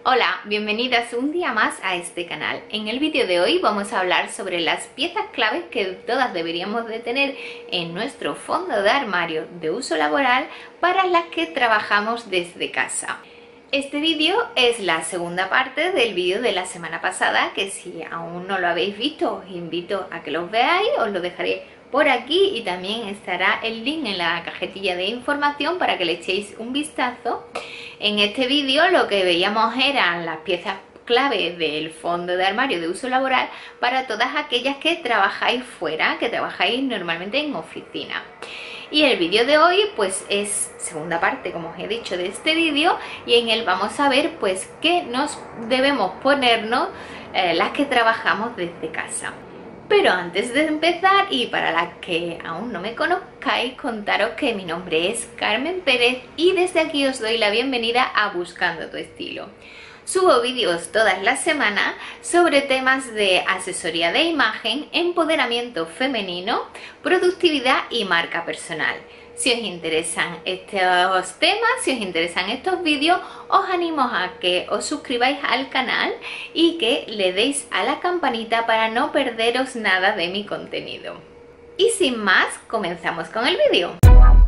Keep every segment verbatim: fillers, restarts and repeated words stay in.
Hola, bienvenidas un día más a este canal. En el vídeo de hoy vamos a hablar sobre las piezas claves que todas deberíamos de tener en nuestro fondo de armario de uso laboral para las que trabajamos desde casa. Este vídeo es la segunda parte del vídeo de la semana pasada, que si aún no lo habéis visto os invito a que los veáis, os lo dejaré por aquí y también estará el link en la cajetilla de información para que le echéis un vistazo. En este vídeo lo que veíamos eran las piezas clave del fondo de armario de uso laboral para todas aquellas que trabajáis fuera, que trabajáis normalmente en oficina. Y el vídeo de hoy pues es segunda parte, como os he dicho, de este vídeo, y en él vamos a ver pues qué nos debemos ponernos eh, las que trabajamos desde casa. Pero antes de empezar, y para las que aún no me conozcáis, contaros que mi nombre es Carmen Pérez y desde aquí os doy la bienvenida a Buscando tu Estilo. Subo vídeos todas las semanas sobre temas de asesoría de imagen, empoderamiento femenino, productividad y marca personal. Si os interesan estos temas, si os interesan estos vídeos, os animo a que os suscribáis al canal y que le deis a la campanita para no perderos nada de mi contenido. Y sin más, comenzamos con el vídeo.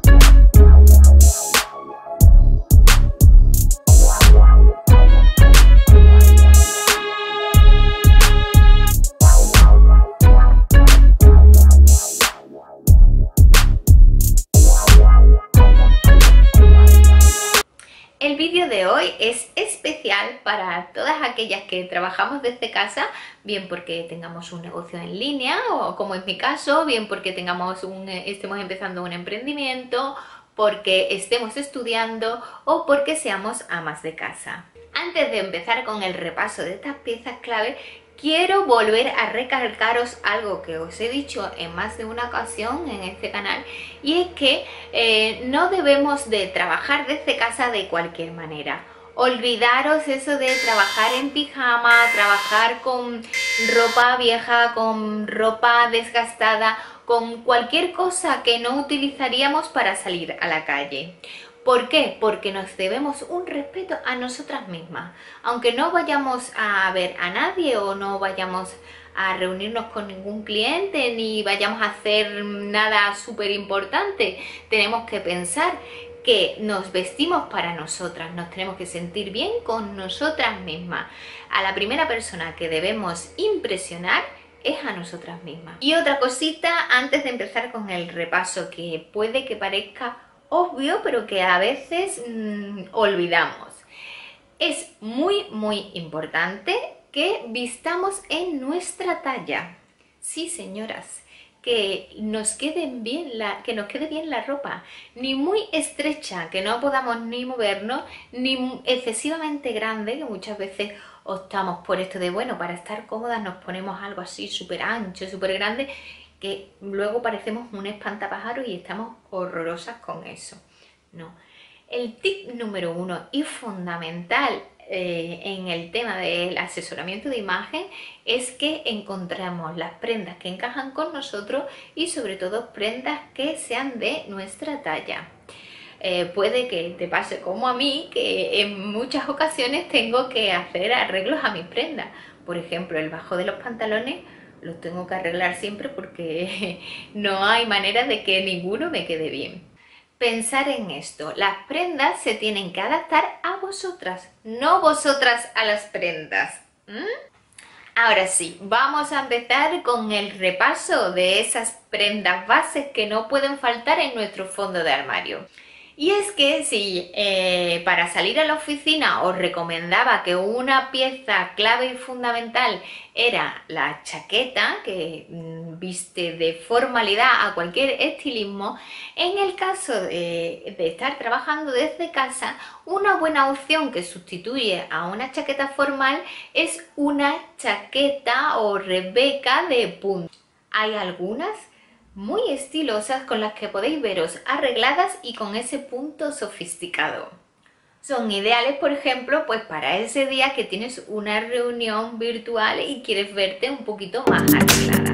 El vídeo de hoy es especial para todas aquellas que trabajamos desde casa, bien porque tengamos un negocio en línea, o como es mi caso, bien porque tengamos un, estemos empezando un emprendimiento, porque estemos estudiando o porque seamos amas de casa. Antes de empezar con el repaso de estas piezas clave, quiero volver a recalcaros algo que os he dicho en más de una ocasión en este canal, y es que eh, no debemos de trabajar desde casa de cualquier manera. Olvidaros eso de trabajar en pijama, trabajar con ropa vieja, con ropa desgastada, con cualquier cosa que no utilizaríamos para salir a la calle. ¿Por qué? Porque nos debemos un respeto a nosotras mismas. Aunque no vayamos a ver a nadie o no vayamos a reunirnos con ningún cliente ni vayamos a hacer nada súper importante, tenemos que pensar que nos vestimos para nosotras, nos tenemos que sentir bien con nosotras mismas. A la primera persona que debemos impresionar es a nosotras mismas. Y otra cosita antes de empezar con el repaso, que puede que parezca obvio, pero que a veces mmm, olvidamos. Es muy muy importante que vistamos en nuestra talla. Sí, señoras, que nos queden bien la, que nos quede bien la ropa, ni muy estrecha, que no podamos ni movernos, ni excesivamente grande, que muchas veces optamos por esto de, bueno, para estar cómodas nos ponemos algo así súper ancho, súper grande, que luego parecemos un espantapájaros y estamos horrorosas con eso. No. El tip número uno y fundamental eh, en el tema del asesoramiento de imagen es que encontremos las prendas que encajan con nosotros y sobre todo prendas que sean de nuestra talla. Eh, puede que te pase como a mí, que en muchas ocasiones tengo que hacer arreglos a mis prendas. Por ejemplo, el bajo de los pantalones los tengo que arreglar siempre porque no hay manera de que ninguno me quede bien. Pensar en esto, las prendas se tienen que adaptar a vosotras, no vosotras a las prendas. ¿Mm? Ahora sí, vamos a empezar con el repaso de esas prendas bases que no pueden faltar en nuestro fondo de armario. Y es que si eh, para salir a la oficina os recomendaba que una pieza clave y fundamental era la chaqueta, que mm, viste de formalidad a cualquier estilismo, en el caso de, de estar trabajando desde casa, una buena opción que sustituye a una chaqueta formal es una chaqueta o rebeca de punto. Hay algunas muy estilosas con las que podéis veros arregladas y con ese punto sofisticado. Son ideales, por ejemplo, pues para ese día que tienes una reunión virtual y quieres verte un poquito más arreglada.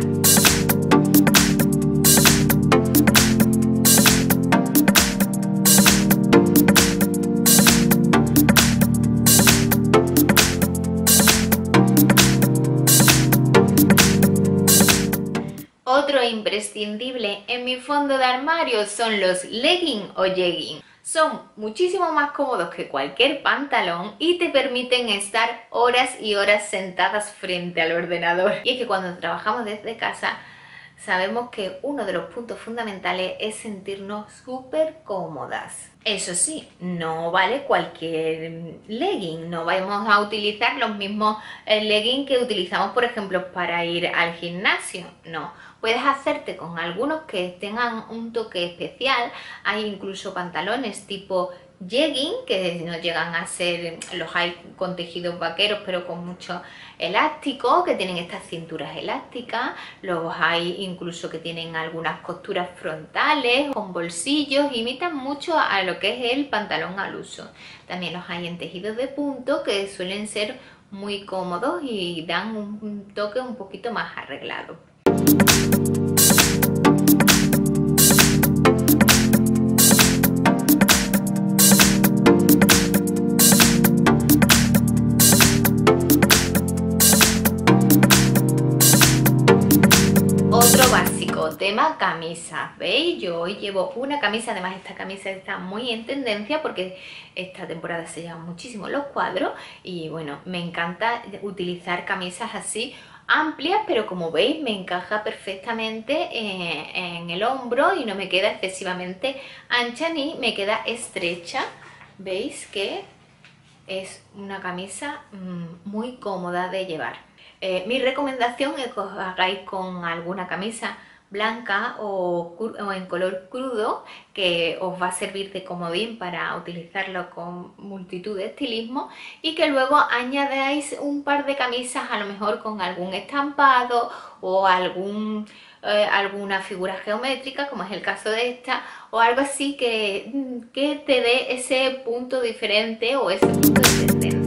imprescindible en mi fondo de armario son los leggings o jeggings. Son muchísimo más cómodos que cualquier pantalón y te permiten estar horas y horas sentadas frente al ordenador. Y es que cuando trabajamos desde casa sabemos que uno de los puntos fundamentales es sentirnos súper cómodas. Eso sí, no vale cualquier legging, no vamos a utilizar los mismos leggings que utilizamos, por ejemplo, para ir al gimnasio, no. Puedes hacerte con algunos que tengan un toque especial. Hay incluso pantalones tipo jegging que no llegan a ser, los hay con tejidos vaqueros pero con mucho elástico, que tienen estas cinturas elásticas. Los hay incluso que tienen algunas costuras frontales con bolsillos, imitan mucho a lo que es el pantalón al uso. También los hay en tejidos de punto que suelen ser muy cómodos y dan un toque un poquito más arreglado. Otro básico, tema camisa. ¿Veis? Yo hoy llevo una camisa, además esta camisa está muy en tendencia porque esta temporada se llevan muchísimo los cuadros y bueno, me encanta utilizar camisas así amplias, pero como veis me encaja perfectamente en, en el hombro y no me queda excesivamente ancha ni me queda estrecha. Veis que es una camisa mmm, muy cómoda de llevar. Eh, mi recomendación es que os hagáis con alguna camisa blanca o, o en color crudo, que os va a servir de comodín para utilizarlo con multitud de estilismo, y que luego añadáis un par de camisas a lo mejor con algún estampado o algún, eh, alguna figura geométrica, como es el caso de esta, o algo así que, que te dé ese punto diferente o ese punto de tendencia.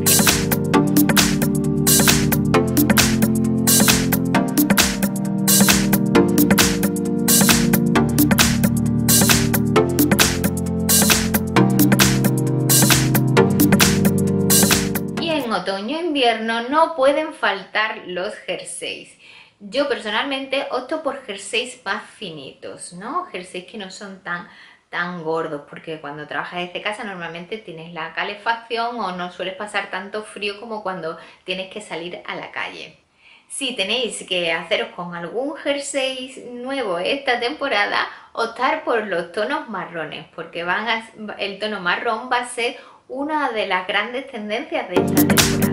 Otoño-invierno no pueden faltar los jerseys. Yo personalmente opto por jerseys más finitos, ¿no? Jerseys que no son tan, tan gordos, porque cuando trabajas desde casa normalmente tienes la calefacción o no sueles pasar tanto frío como cuando tienes que salir a la calle. Si tenéis que haceros con algún jersey nuevo esta temporada, optar por los tonos marrones, porque van a, el tono marrón va a ser una de las grandes tendencias de esta temporada.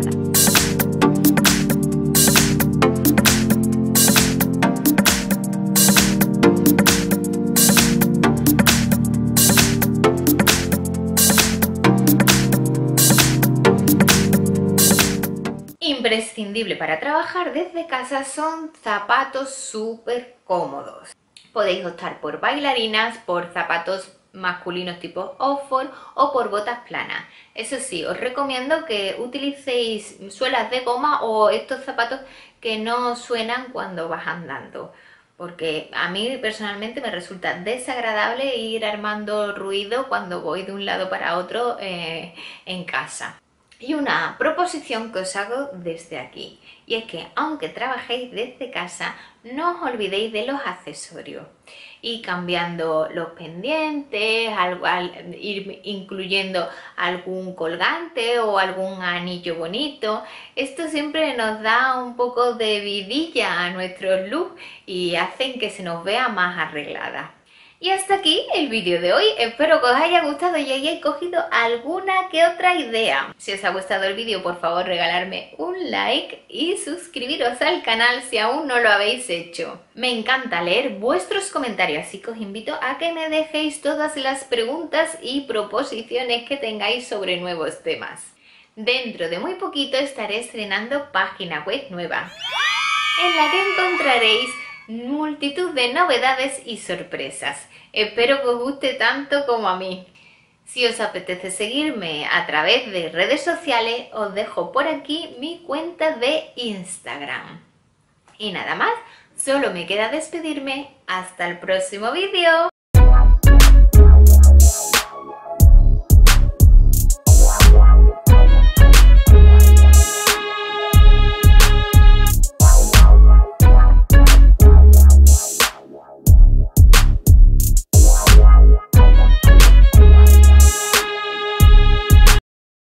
Imprescindible para trabajar desde casa son zapatos súper cómodos. Podéis optar por bailarinas, por zapatos masculinos tipo Oxford o por botas planas. Eso sí, os recomiendo que utilicéis suelas de goma o estos zapatos que no suenan cuando vas andando, porque a mí personalmente me resulta desagradable ir armando ruido cuando voy de un lado para otro eh, en casa. Y una proposición que os hago desde aquí, y es que aunque trabajéis desde casa, no os olvidéis de los accesorios. Y cambiando los pendientes, al, al, ir incluyendo algún colgante o algún anillo bonito. Esto siempre nos da un poco de vidilla a nuestros looks y hacen que se nos vea más arreglada. Y hasta aquí el vídeo de hoy. Espero que os haya gustado y hayáis cogido alguna que otra idea. Si os ha gustado el vídeo, por favor regalarme un like y suscribiros al canal si aún no lo habéis hecho. Me encanta leer vuestros comentarios, así que os invito a que me dejéis todas las preguntas y proposiciones que tengáis sobre nuevos temas. Dentro de muy poquito estaré estrenando página web nueva, en la que encontraréis multitud de novedades y sorpresas. Espero que os guste tanto como a mí. Si os apetece seguirme a través de redes sociales, os dejo por aquí mi cuenta de Instagram. Y nada más, solo me queda despedirme. Hasta el próximo vídeo.